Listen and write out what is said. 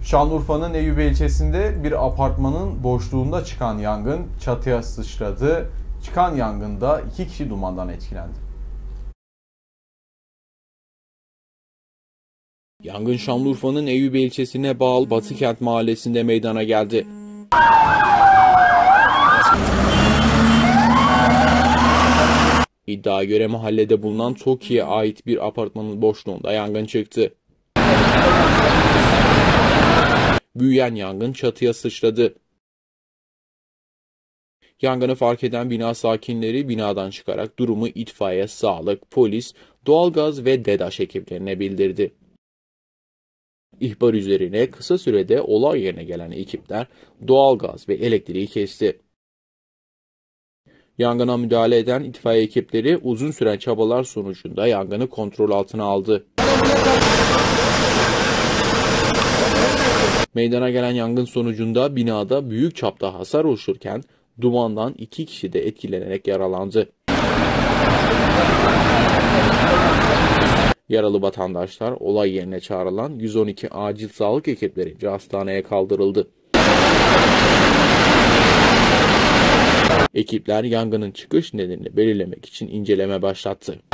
Şanlıurfa'nın Eyüpiye ilçesinde bir apartmanın boşluğunda çıkan yangın çatıya sıçradı. Çıkan yangında 2 kişi dumandan etkilendi. Yangın Şanlıurfa'nın Eyüpiye ilçesine bağlı Batıkent mahallesinde meydana geldi. İddiaya göre mahallede bulunan TOKİ'ye ait bir apartmanın boşluğunda yangın çıktı. Büyüyen yangın çatıya sıçradı. Yangını fark eden bina sakinleri binadan çıkarak durumu itfaiye, sağlık, polis, doğalgaz ve DEDAŞ ekiplerine bildirdi. İhbar üzerine kısa sürede olay yerine gelen ekipler doğalgaz ve elektriği kesti. Yangına müdahale eden itfaiye ekipleri uzun süren çabalar sonucunda yangını kontrol altına aldı. Meydana gelen yangın sonucunda binada büyük çapta hasar oluşurken dumandan 2 kişi de etkilenerek yaralandı. Yaralı vatandaşlar olay yerine çağrılan 112 acil sağlık ekiplerince hastaneye kaldırıldı. Ekipler yangının çıkış nedenini belirlemek için inceleme başlattı.